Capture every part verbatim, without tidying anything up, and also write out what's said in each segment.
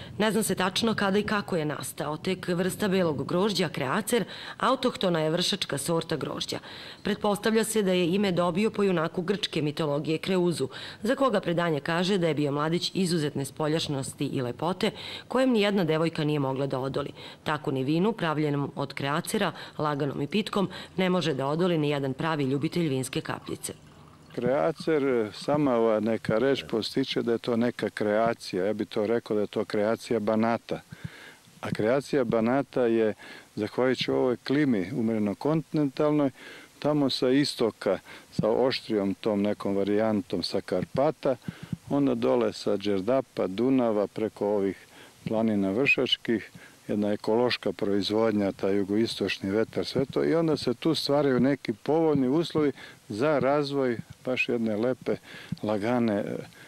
Ne zna se tačno kada i kako je nastao, tek vrsta belog grožđa, kreacer, autohtona je vršačka sorta grožđa. Pretpostavlja se da je ime dobio po junaku grčke mitologije Kreuzu, za koga predanje kaže da je bio mladić izuzetne spoljašnosti i lepote, kojem nijedna devojka nije mogla da odoli. Tako ni vinu, pravljenom od kreacera, laganom i pitkom, ne može da odoli ni jedan pravi ljubitelj vinske kapljice. Kreacer, sama ova neka reč postiče da je to neka kreacija. Ja bih to rekao da je to kreacija Banata. A kreacija Banata je, zahvaljujući ovoj klimi umereno kontinentalnoj, tamo sa istoka, sa oštrijom tom nekom varijantom sa Karpata, onda dole sa Đerdapa, Dunava, preko ovih planina vršačkih, jedna ekološka proizvodnja, taj jugoistočni vetar, sve to, i onda se tu stvaraju neki povoljni uslovi za razvoj baš jedne lepe, lagane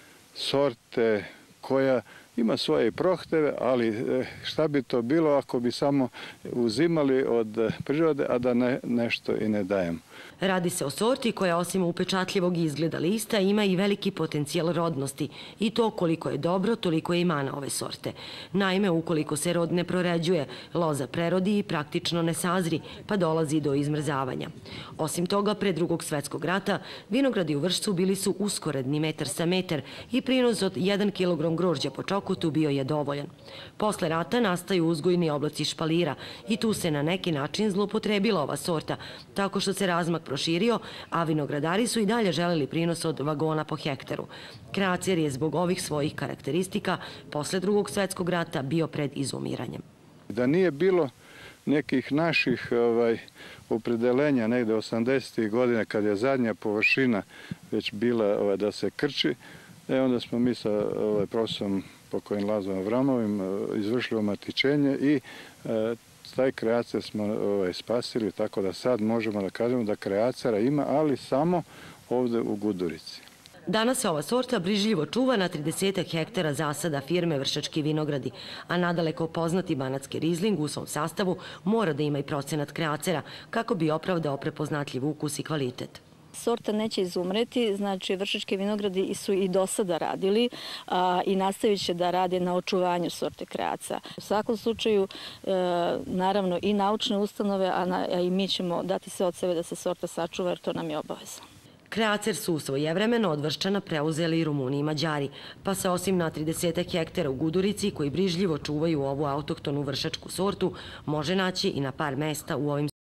sorte koja ima svoje prohteve, ali šta bi to bilo ako bi samo uzimali od prirode, a da ne, nešto i ne dajemo. Radi se o sorti koja osim upečatljivog izgleda lista ima i veliki potencijal rodnosti i to koliko je dobro, toliko je i mana ove sorte. Naime, ukoliko se rod ne proređuje, loza prerodi i praktično ne sazri, pa dolazi do izmrzavanja. Osim toga, pre Drugog svetskog rata, vinogradi u Vršcu bili su uskoredni metar sa metar i prinos od jedan kilogram grožđa po čokotu bio je dovoljan. Posle rata nastaju uzgojni oblaci špalira i tu se na neki način zloupotrebila ova sorta, tako što se razmak proširio, a vinogradari su i dalje želeli prinos od vagona po hektaru. Kreacer je zbog ovih svojih karakteristika posle Drugog svetskog rata bio pred izumiranjem. Da nije bilo nekih naših ovaj, opredelenja negde osamdesetih godina kad je zadnja površina već bila ovaj, da se krči, e, onda smo mi sa ovaj, profesorom pokojnim Lazom Avramovim izvršili omatičenje i e, taj kreacer smo ovaj, spasili, tako da sad možemo da kažemo da kreacera ima, ali samo ovde u Gudurici. Danas se ova sorta brižljivo čuva na tridesetak hektara zasada firme Vršački vinogradi, a nadaleko poznati banatski rizling u svom sastavu mora da ima i procenat kreacera kako bi opravdao prepoznatljiv ukus i kvalitet. Sorta neće izumreti, znači Vršački vinogradi su i do sada radili a, i nastavit će da rade na očuvanju sorte kreaca. U svakom slučaju, e, naravno i naučne ustanove, a, na, a i mi ćemo dati sve od sebe da se sorta sačuva, jer to nam je obaveza. Kreacer su svojevremeno od Vrščana preuzeli i Rumuni i Mađari, pa se osim na tridesetak hektara u Gudurici koji brižljivo čuvaju ovu autohtonu vršačku sortu, može naći i na par mesta u ovim